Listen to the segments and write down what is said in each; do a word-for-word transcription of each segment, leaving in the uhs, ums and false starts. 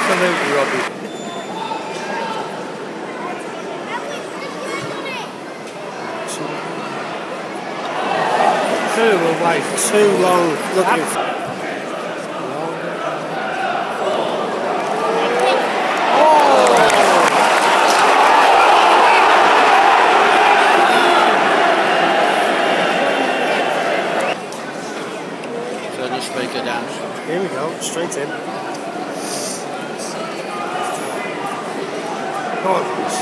Absolutely rubbish. Two away. Too long looking for. Turn the speaker down. Here we go, straight in. Go on, please.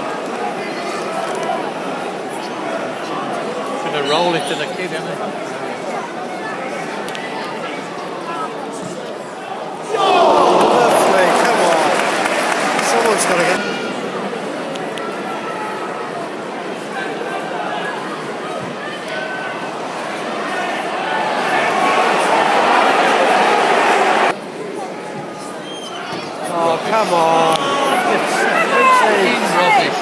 Gonna roll it to the kid, isn't it? Lovely, come on. Someone's got to get. Oh, come on. It's Rubbish.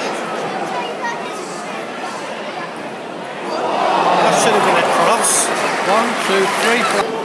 That should have been a cross. One, two, three, four.